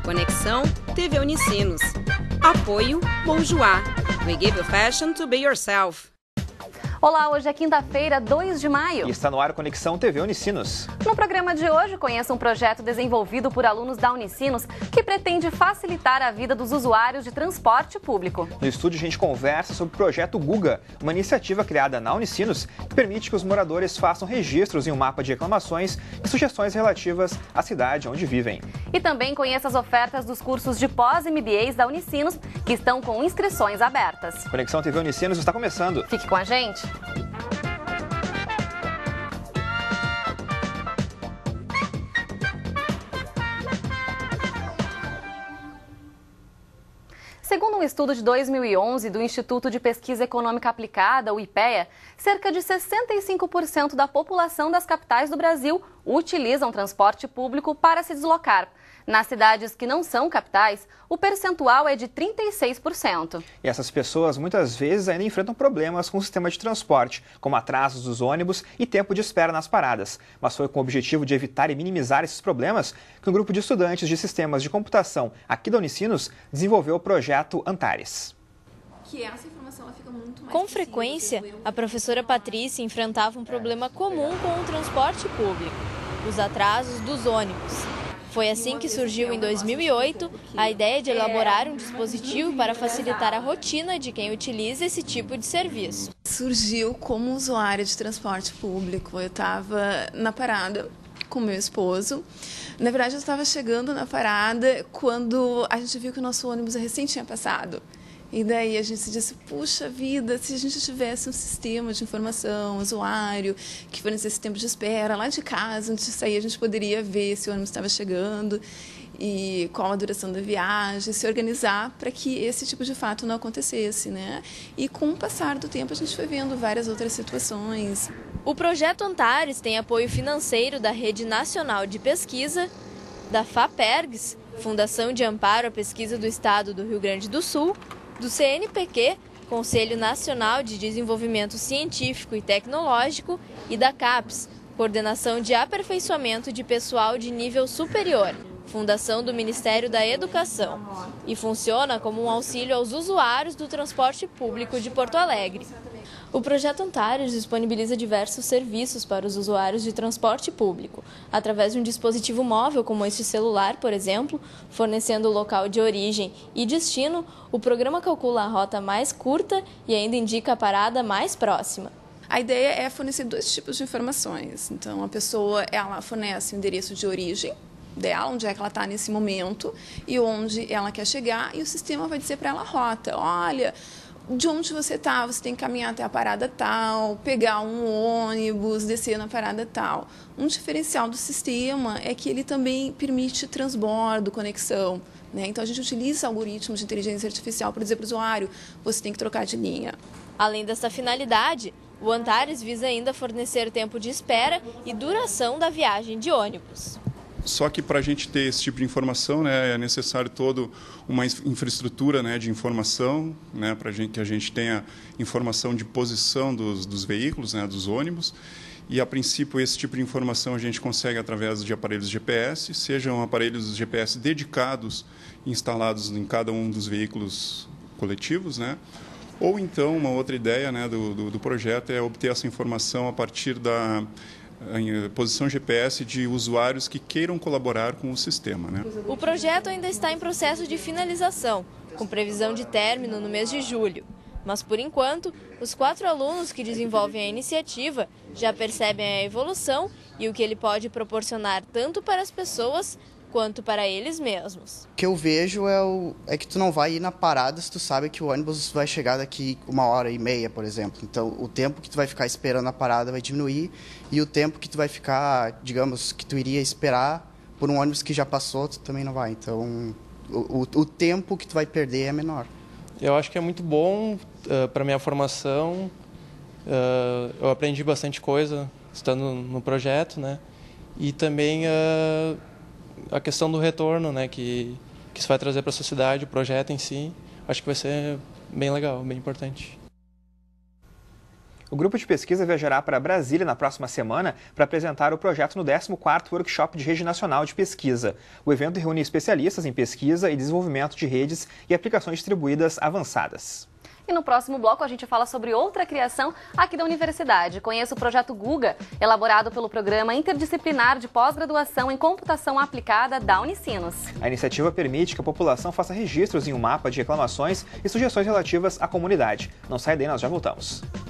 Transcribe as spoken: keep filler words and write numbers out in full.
Conexão T V Unicinos. Apoio Bonjour. We give you fashion to be yourself. Olá, hoje é quinta-feira, dois de maio. E está no ar Conexão T V Unicinos. No programa de hoje, conheça um projeto desenvolvido por alunos da Unicinos que pretende facilitar a vida dos usuários de transporte público. No estúdio, a gente conversa sobre o projeto Guga, uma iniciativa criada na Unicinos que permite que os moradores façam registros em um mapa de reclamações e sugestões relativas à cidade onde vivem. E também conheça as ofertas dos cursos de pós-M B As da Unicinos que estão com inscrições abertas. Conexão T V Unicinos está começando. Fique com a gente. Segundo um estudo de dois mil e onze do Instituto de Pesquisa Econômica Aplicada, o IPEA, cerca de sessenta e cinco por cento da população das capitais do Brasil utilizam transporte público para se deslocar. Nas cidades que não são capitais, o percentual é de trinta e seis por cento. E essas pessoas muitas vezes ainda enfrentam problemas com o sistema de transporte, como atrasos dos ônibus e tempo de espera nas paradas. Mas foi com o objetivo de evitar e minimizar esses problemas que um grupo de estudantes de sistemas de computação aqui da Unicinos desenvolveu o projeto Antares. Que essa informação ela fica muito mais com frequência, a professora Patrícia enfrentava um problema comum com o transporte público, os atrasos dos ônibus. Foi assim que surgiu em dois mil e oito a ideia de elaborar um dispositivo para facilitar a rotina de quem utiliza esse tipo de serviço. Surgiu como usuária de transporte público. Eu estava na parada com meu esposo. Na verdade, eu estava chegando na parada quando a gente viu que o nosso ônibus recém tinha passado. E daí a gente se disse, puxa vida, se a gente tivesse um sistema de informação, usuário, que fornecesse esse tempo de espera lá de casa, antes de sair, a gente poderia ver se o ônibus estava chegando e qual a duração da viagem, se organizar para que esse tipo de fato não acontecesse, né? E com o passar do tempo a gente foi vendo várias outras situações. O projeto Antares tem apoio financeiro da Rede Nacional de Pesquisa, da FAPERGS, Fundação de Amparo à Pesquisa do Estado do Rio Grande do Sul, do C N P Q, Conselho Nacional de Desenvolvimento Científico e Tecnológico, e da CAPES, Coordenação de Aperfeiçoamento de Pessoal de Nível Superior, Fundação do Ministério da Educação, e funciona como um auxílio aos usuários do transporte público de Porto Alegre. O projeto Antares disponibiliza diversos serviços para os usuários de transporte público, através de um dispositivo móvel como este celular, por exemplo, fornecendo o local de origem e destino. O programa calcula a rota mais curta e ainda indica a parada mais próxima. A ideia é fornecer dois tipos de informações. Então, a pessoa ela fornece o endereço de origem dela, onde é que ela está nesse momento e onde ela quer chegar, e o sistema vai dizer para ela a rota. Olha, de onde você está, você tem que caminhar até a parada tal, pegar um ônibus, descer na parada tal. Um diferencial do sistema é que ele também permite transbordo, conexão, né? Então, a gente utiliza algoritmos de inteligência artificial para dizer para o usuário, você tem que trocar de linha. Além dessa finalidade, o Antares visa ainda fornecer tempo de espera e duração da viagem de ônibus. Só que para a gente ter esse tipo de informação, né, é necessário toda uma infraestrutura, né, de informação, né, para que a gente tenha informação de posição dos, dos veículos, né, dos ônibus. E, a princípio, esse tipo de informação a gente consegue através de aparelhos G P S, sejam aparelhos G P S dedicados, instalados em cada um dos veículos coletivos, né? Ou então, uma outra ideia, né, do, do, do projeto é obter essa informação a partir da em posição G P S de usuários que queiram colaborar com o sistema, né? O projeto ainda está em processo de finalização, com previsão de término no mês de julho. Mas, por enquanto, os quatro alunos que desenvolvem a iniciativa já percebem a evolução e o que ele pode proporcionar tanto para as pessoas quanto para eles mesmos. O que eu vejo é, o, é que tu não vai ir na parada se tu sabe que o ônibus vai chegar daqui uma hora e meia, por exemplo. Então, o tempo que tu vai ficar esperando a parada vai diminuir e o tempo que tu vai ficar, digamos, que tu iria esperar por um ônibus que já passou, tu também não vai. Então, o, o, o tempo que tu vai perder é menor. Eu acho que é muito bom uh, para a minha formação. Uh, eu aprendi bastante coisa estando no projeto, né? E também uh, a questão do retorno, né, que, que isso vai trazer para a sociedade, o projeto em si, acho que vai ser bem legal, bem importante. O grupo de pesquisa viajará para Brasília na próxima semana para apresentar o projeto no décimo quarto Workshop de Rede Nacional de Pesquisa. O evento reúne especialistas em pesquisa e desenvolvimento de redes e aplicações distribuídas avançadas. E no próximo bloco a gente fala sobre outra criação aqui da universidade. Conheça o projeto Guga, elaborado pelo Programa Interdisciplinar de Pós-Graduação em Computação Aplicada da Unicinos. A iniciativa permite que a população faça registros em um mapa de reclamações e sugestões relativas à comunidade. Não sai daí, nós já voltamos.